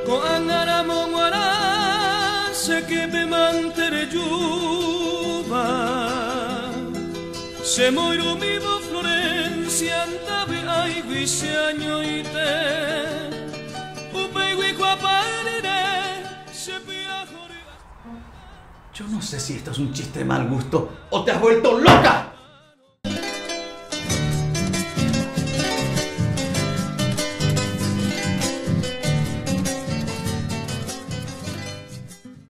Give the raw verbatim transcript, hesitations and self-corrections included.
se che per mantenere giuva se moiro vivo Florencia andabe ai guisagno i te un begui qua parire se viajo. Yo no sé si esto es un chiste de mal gusto o te has vuelto loca.